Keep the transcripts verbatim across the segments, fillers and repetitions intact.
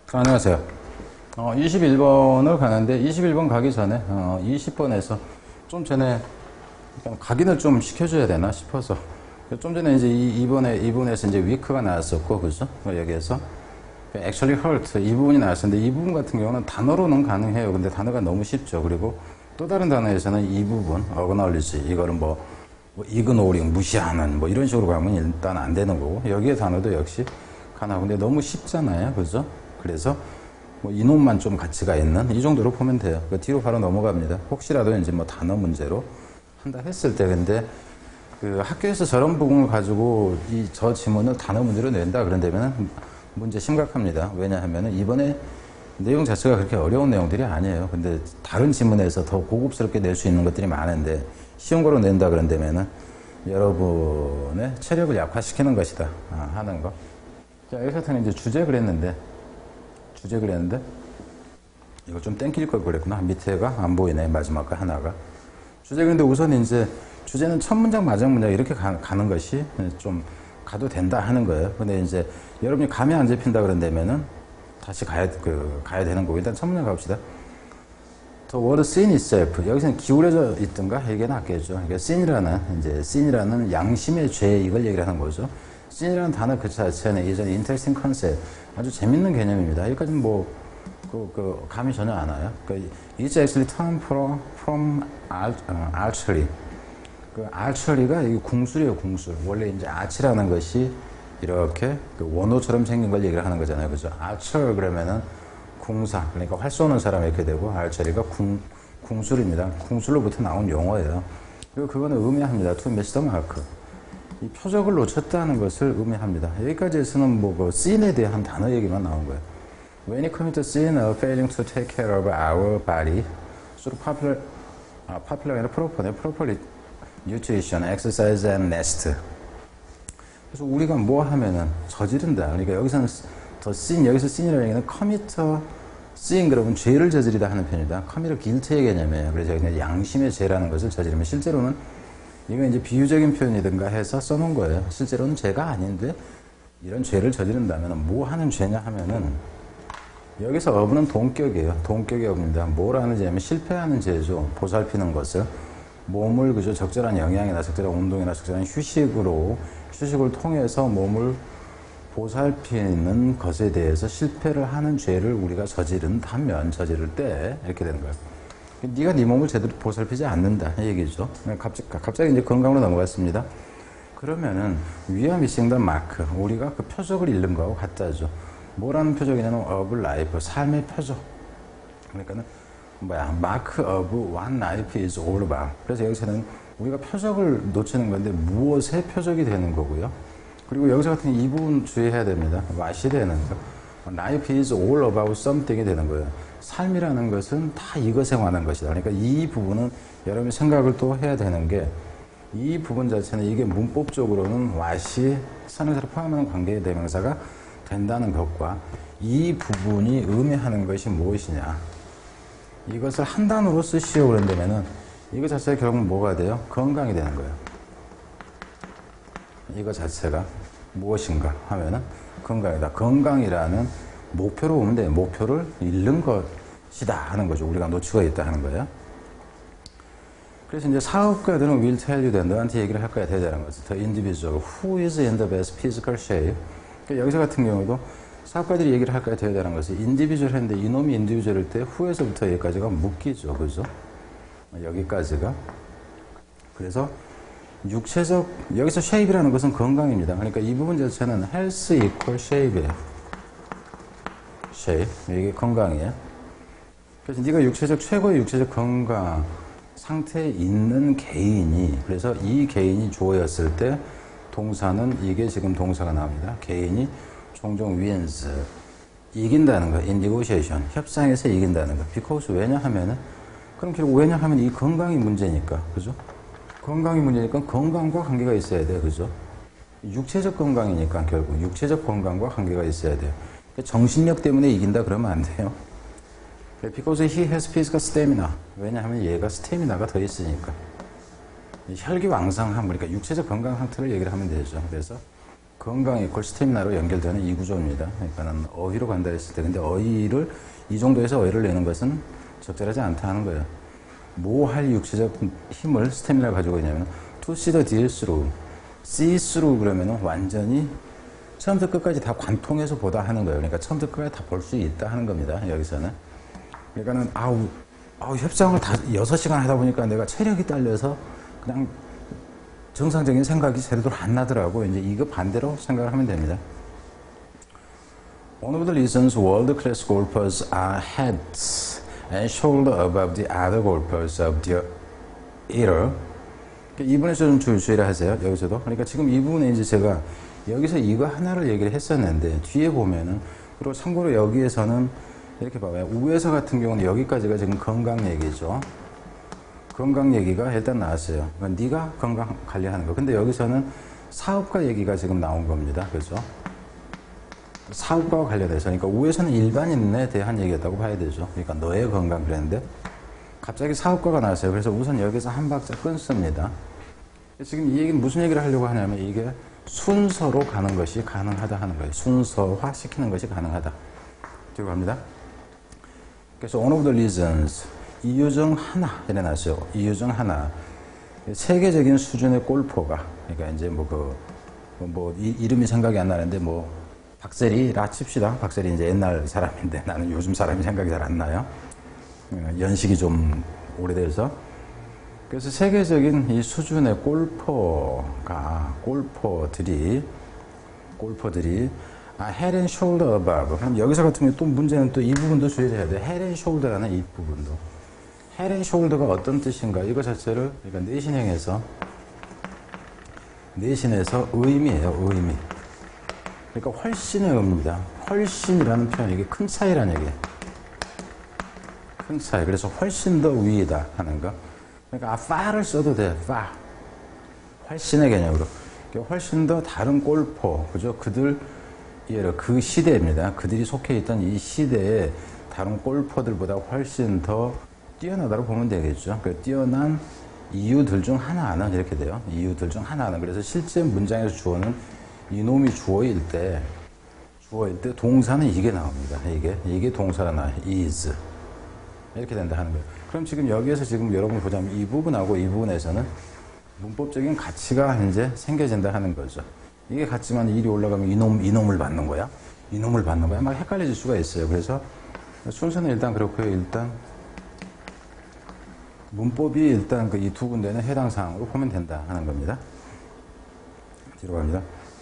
안녕하세요. 어, 이십일 번을 가는데 이십일 번 가기 전에 어, 이십 번에서 좀 전에 각인을 좀 시켜줘야 되나 싶어서 좀 전에 이제 이, 이번에 이분에서 이제 weak가 나왔었고 그죠? 여기에서 actually hurt 이 부분이 나왔었는데 이 부분 같은 경우는 단어로는 가능해요. 근데 단어가 너무 쉽죠. 그리고 또 다른 단어에서는 이 부분 acknowledge 이거를 뭐, 뭐 ignoring 무시하는 뭐 이런 식으로 가면 일단 안 되는 거고 여기에 단어도 역시 가능하고 근데 너무 쉽잖아요. 그죠? 그래서 뭐 이놈만 좀 가치가 있는 이 정도로 보면 돼요. 그 뒤로 바로 넘어갑니다. 혹시라도 이제 뭐 단어 문제로 한다 했을 때 근데 그 학교에서 저런 부분을 가지고 이 저 지문을 단어 문제로 낸다 그런다면 문제 심각합니다. 왜냐하면 이번에 내용 자체가 그렇게 어려운 내용들이 아니에요. 근데 다른 지문에서 더 고급스럽게 낼 수 있는 것들이 많은데 쉬운 거로 낸다 그런다면 여러분의 체력을 약화시키는 것이다 하는 거. 자, 여기 같은 이제 주제 그랬는데 주제 그랬는데 이거 좀 땡길 걸 그랬구나. 밑에가 안 보이네. 마지막 거 하나가 주제 그런데 우선 이제 주제는 첫 문장 마지막 문장 이렇게 가, 가는 것이 좀 가도 된다 하는 거예요. 근데 이제 여러분이 감이 안 잡힌다 그런다면은 다시 가야 그 가야 되는 거고 일단 첫 문장 가봅시다. The word sin itself 여기서는 기울여져 있던가 이게 낫겠죠. 그러니까 sin이라는 이제 sin이라는 양심의 죄 이걸 얘기를 하는 거죠. sin이라는 단어 그 자체는 예전에 interesting concept 아주 재밌는 개념입니다. 여기까지는 뭐, 그, 그, 감이 전혀 안 와요. 그, it's actually term from, from archery. 그, archery가 이게 궁술이에요, 궁술. 원래 이제 arch라는 것이 이렇게 그 원호처럼 생긴 걸 얘기를 하는 거잖아요. 그죠? archer 그러면은 궁사. 그러니까 활 쏘는 사람 이렇게 되고, archery가 궁, 궁술입니다. 궁술로부터 나온 용어예요. 그리고 그거는 의미합니다. to miss the mark. 이 표적을 놓쳤다는 것을 의미합니다. 여기까지에서는 뭐, 그, sin에 대한 단어 얘기만 나온 거예요. When it comes to sin of failing to take care of our body, through popular, 아, popular and proper, proper nutrition, exercise and rest. 그래서 우리가 뭐 하면은 저지른다. 그러니까 여기서는 더 sin, 여기서 sin이라는 얘기는 commit sin, 그러면 죄를 저지르다 하는 편이다. commit guilt의 개념이에요. 그래서 여기는 양심의 죄라는 것을 저지르면 실제로는 이건 이제 비유적인 표현이든가 해서 써놓은 거예요. 실제로는 죄가 아닌데 이런 죄를 저지른다면 뭐 하는 죄냐 하면은 여기서 어부는 동격이에요. 동격의 어부입니다. 뭘 하는 죄냐면 실패하는 죄죠. 보살피는 것을 몸을 그저 적절한 영양이나 적절한 운동이나 적절한 휴식으로 휴식을 통해서 몸을 보살피는 것에 대해서 실패를 하는 죄를 우리가 저지른다면 저지를 때 이렇게 되는 거예요. 네가 네 몸을 제대로 보살피지 않는다 이 얘기죠. 갑자기, 갑자기 이제 건강으로 넘어갔습니다. 그러면은 we are missing the mark. 우리가 그 표적을 잃는 거하고 같다죠. 뭐라는 표적이냐면 of life, 삶의 표적. 그러니까는 뭐야, mark of what life is all about. 그래서 여기서는 우리가 표적을 놓치는 건데 무엇의 표적이 되는 거고요. 그리고 여기서 같은 이 부분 주의해야 됩니다. what이 되는 거. life is all about something이 되는 거예요. 삶이라는 것은 다 이것에 관한 것이다. 그러니까 이 부분은 여러분이 생각을 또 해야 되는 게 이 부분 자체는 이게 문법적으로는 what이 선행사를 포함하는 관계의 대명사가 된다는 것과 이 부분이 의미하는 것이 무엇이냐. 이것을 한 단어로 쓰시오 그런다면은 이거 자체가 결국 뭐가 돼요? 건강이 되는 거예요. 이거 자체가 무엇인가 하면은 건강이다. 건강이라는 목표로 보면 돼요. 목표를 잃는 것이다 하는 거죠. 우리가 놓치고 있다 하는 거예요. 그래서 이제 사업가들은 will tell you that 너한테 얘기를 할 거야 대단한 거죠. The individual who is in the best physical shape. 그러니까 여기서 같은 경우도 사업가들이 얘기를 할 거야 대단한 것이 인디비주얼 했는데 이놈이 인디비주얼일 때 후에서부터 여기까지가 묶이죠. 그죠? 여기까지가. 그래서 육체적 여기서 shape이라는 것은 건강입니다. 그러니까 이 부분 자체는 health equal shape예요. shape. 이게 건강이에요. 그래서 네가 육체적 최고의 육체적 건강 상태에 있는 개인이 그래서 이 개인이 주어였을 때 동사는 이게 지금 동사가 나옵니다. 개인이 종종 wins 이긴다는 거, in negotiation 협상에서 이긴다는 거. because 왜냐하면은 그럼 결국 왜냐하면 이 건강이 문제니까, 그죠? 건강이 문제니까 건강과 관계가 있어야 돼, 그죠? 육체적 건강이니까 결국 육체적 건강과 관계가 있어야 돼요. 정신력 때문에 이긴다 그러면 안 돼요. Because he has physical stamina. 왜냐하면 얘가 스태미나가 더 있으니까. 혈기왕성함, 그러니까 육체적 건강 상태를 얘기를 하면 되죠. 그래서 건강 이퀄 스태미나로 연결되는 이 구조입니다. 그러니까는 어휘로 간다 했을 때, 근데 어휘를, 이 정도에서 어휘를 내는 것은 적절하지 않다 하는 거예요. 뭐 할 육체적 힘을 스태미나를 가지고 있냐면, to see the deal through. see through 그러면은 완전히 처음부터 끝까지 다 관통해서 보다 하는 거예요. 그러니까 처음부터 끝까지 다 볼 수 있다 하는 겁니다. 여기서는. 그러니까는, 아우, 아우, 협상을 다 여섯 시간 하다 보니까 내가 체력이 딸려서 그냥 정상적인 생각이 제대로 안 나더라고. 이제 이거 반대로 생각을 하면 됩니다. One of the reasons world-class golfers are heads and shoulders above the other golfers of the era. 이 부분에서 좀 주의를 하세요. 여기서도. 그러니까 지금 이 부분에 이제 제가 여기서 이거 하나를 얘기를 했었는데 뒤에 보면은, 그리고 참고로 여기에서는 이렇게 봐봐요. 우에서 같은 경우는 여기까지가 지금 건강 얘기죠. 건강 얘기가 일단 나왔어요. 그러니까 네가 건강 관리하는 거. 근데 여기서는 사업가 얘기가 지금 나온 겁니다. 그죠? 사업가와 관련해서. 그러니까 우에서는 일반인에 대한 얘기였다고 봐야 되죠. 그러니까 너의 건강 그랬는데 갑자기 사업가가 나왔어요. 그래서 우선 여기서 한 박자 끊습니다. 지금 이 얘기는 무슨 얘기를 하려고 하냐면, 이게 순서로 가는 것이 가능하다 하는 거예요. 순서화 시키는 것이 가능하다. 뒤로 갑니다. 그래서 one of the reasons, 이유 중 하나 이래 놨어요. 이유 중 하나. 세계적인 수준의 골퍼가, 그러니까 이제 뭐 그, 뭐, 이, 이름이 생각이 안 나는데, 뭐, 박세리라 칩시다. 박세리 이제 옛날 사람인데 나는 요즘 사람이 생각이 잘 안 나요. 연식이 좀 오래돼서. 그래서 세계적인 이 수준의 골퍼가, 골퍼들이, 골퍼들이, 아, head and shoulder above. 그럼 여기서 같은 경우 또 문제는 또 이 부분도 주의를 해야 돼. head and shoulder라는 이 부분도. head and shoulder가 어떤 뜻인가? 이거 자체를, 그러니까 내신형에서, 내신에서 의미예요, 의미. 그러니까 훨씬의 의미입니다. 훨씬이라는 표현, 이게 큰 차이라는 얘기예요. 큰 차이. 그래서 훨씬 더 위이다 하는 거. 그러니까, 아, far를 써도 돼, far. 훨씬의 개념으로. 그러니까 훨씬 더 다른 골퍼, 그죠? 그들, 그 시대입니다. 그들이 속해 있던 이 시대에 다른 골퍼들보다 훨씬 더 뛰어나다고 보면 되겠죠. 그 뛰어난 이유들 중 하나는 이렇게 돼요. 이유들 중 하나는. 그래서 실제 문장에서 주어는 이놈이 주어일 때, 주어일 때 동사는 이게 나옵니다. 이게, 이게 동사가 나와요. is. 이렇게 된다 하는 거예요. 그럼 지금 여기에서 지금 여러분 보자면 이 부분하고 이 부분에서는 문법적인 가치가 이제 생겨진다 하는 거죠. 이게 같지만 일이 올라가면 이놈, 이놈을 받는 거야? 이놈을 받는 거야? 막 헷갈려질 수가 있어요. 그래서 순서는 일단 그렇고요. 일단 문법이 일단 그 이 두 군데는 해당 사항으로 보면 된다 하는 겁니다. 뒤로 갑니다.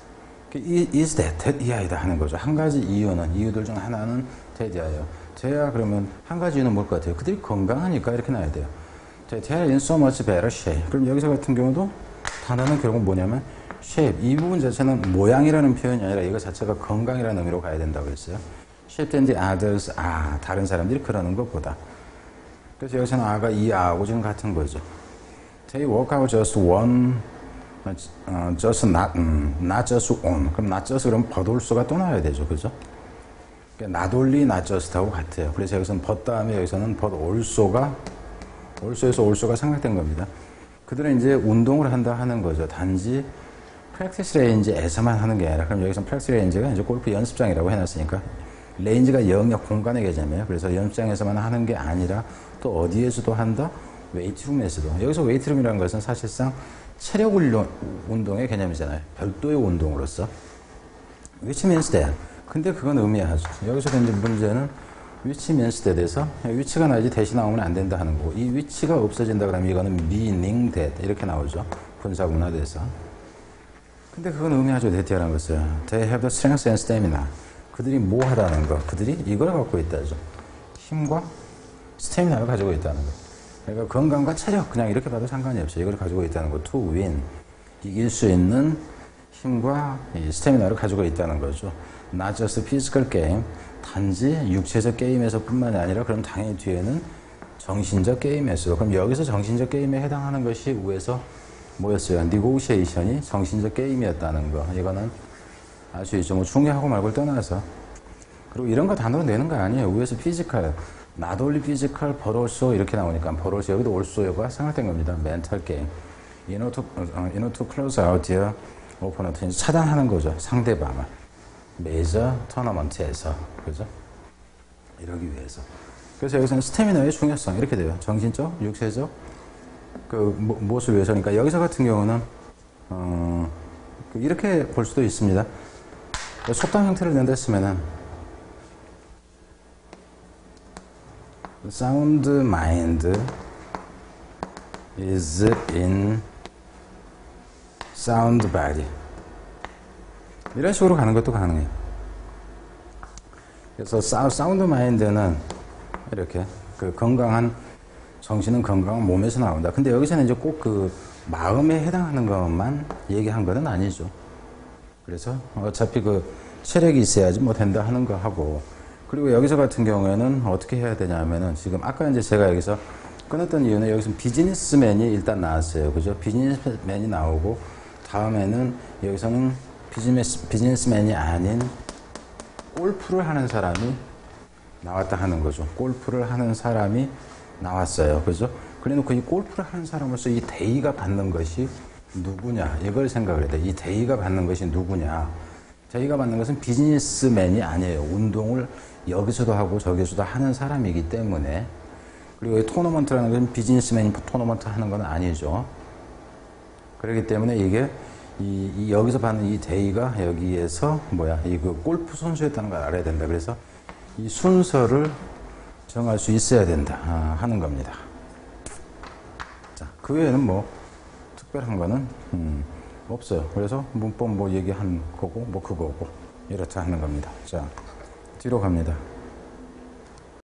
is that, that 이하이다 하는 거죠. 한 가지 이유는, 이유들 중 하나는 that 이하예요. 돼야 그러면 한 가지 이유는 뭘 것 같아요? 그들이 건강하니까 이렇게 나와야 돼요. they are in so much better shape. 그럼 여기서 같은 경우도 단어는 결국 뭐냐면 shape. 이 부분 자체는 모양이라는 표현이 아니라 이거 자체가 건강이라는 의미로 가야 된다고 했어요. shape than the others. 아, 다른 사람들이 그러는 것보다. 그래서 여기서는 아가 이 아하고 지금 같은 거죠. They work out just one, uh, just not, um, not just on. 그럼 not just 그러면 but also가 또 나와야 되죠. 그죠? 그러니까 not only, not just하고 같아요. 그래서 여기서는 but 다음에 여기서는 but also가, also에서 also가 생각된 겁니다. 그들은 이제 운동을 한다 하는 거죠. 단지 프랙티스 레인지에서만 하는 게 아니라, 그럼 여기서는 프랙티스 레인지가 이제 골프 연습장이라고 해놨으니까, 레인지가 영역 공간의 개념이에요. 그래서 연습장에서만 하는 게 아니라 또 어디에서도 한다? 웨이트룸에서도. 여기서 웨이트룸이라는 것은 사실상 체력 운동의 개념이잖아요. 별도의 운동으로서. which means that. 근데 그건 의미하죠. 여기서 이제 문제는 which means that에서 위치가 나야지 대신 나오면 안 된다 하는 거고, 이 위치가 없어진다 그러면 이거는 meaning that 이렇게 나오죠. 분사문화돼서. 근데 그건 의미하죠. that이라는 것을. They have the strength and stamina. 그들이 뭐 하다는 거. 그들이 이걸 갖고 있다죠. 힘과 스태미나를 가지고 있다는 거. 그러니까 건강과 체력 그냥 이렇게 봐도 상관이 없어요. 이걸 가지고 있다는 거. to win. 이길 수 있는 힘과 이 스태미나를 가지고 있다는 거죠. not just physical game. 단지 육체적 게임에서 뿐만이 아니라 그럼 당연히 뒤에는 정신적 게임에서도. 그럼 여기서 정신적 게임에 해당하는 것이 위에서 뭐였어요? negotiation이 정신적 게임이었다는 거. 이거는 아시죠? 뭐 중요하고 말고를 떠나서. 그리고 이런 거 단어로 내는 거 아니에요. 위에서 피지컬, not only physical, but also 이렇게 나오니까 but also 여기도 also가 생각된 겁니다. mental game. In order to, uh, in order to close out their 오포넌트 이제 차단하는 거죠. 상대방을. 메이저 토너먼트에서. 그죠? 이러기 위해서. 그래서 여기서는 스태미너의 중요성. 이렇게 돼요. 정신적, 육체적, 그, 뭐, 무엇을 위해서. 그러니까 여기서 같은 경우는, 어, 이렇게 볼 수도 있습니다. 속담 형태를 낸다 했으면은, sound mind is in sound body. 이런 식으로 가는 것도 가능해요. 그래서 사운드 마인드는 이렇게 그 건강한 정신은 건강한 몸에서 나온다. 근데 여기서는 이제 꼭 그 마음에 해당하는 것만 얘기한 것은 아니죠. 그래서 어차피 그 체력이 있어야지 뭐 된다 하는 거 하고, 그리고 여기서 같은 경우에는 어떻게 해야 되냐면은 지금 아까 이제 제가 여기서 끊었던 이유는 여기서 비즈니스맨이 일단 나왔어요. 그죠? 비즈니스맨이 나오고 다음에는 여기서는 비즈니스, 비즈니스맨이 아닌 골프를 하는 사람이 나왔다 하는 거죠. 골프를 하는 사람이 나왔어요. 그죠? 그래 놓고 이 골프를 하는 사람으로서 이 대의가 받는 것이 누구냐, 이걸 생각을 해야 돼. 이 대의가 받는 것이 누구냐. 대의가 받는 것은 비즈니스맨이 아니에요. 운동을 여기서도 하고 저기서도 하는 사람이기 때문에. 그리고 이 토너먼트라는 것은 비즈니스맨이 토너먼트 하는 건 아니죠. 그렇기 때문에 이게 이, 이 여기서 받는 이 대의가 여기에서 뭐야, 이 그 골프 선수였다는 걸 알아야 된다. 그래서 이 순서를 정할 수 있어야 된다 아, 하는 겁니다. 자, 그 외에는 뭐 특별한 거는 음, 없어요. 그래서 문법 뭐 얘기한 거고 뭐 그거고 이렇다 하는 겁니다. 자, 뒤로 갑니다.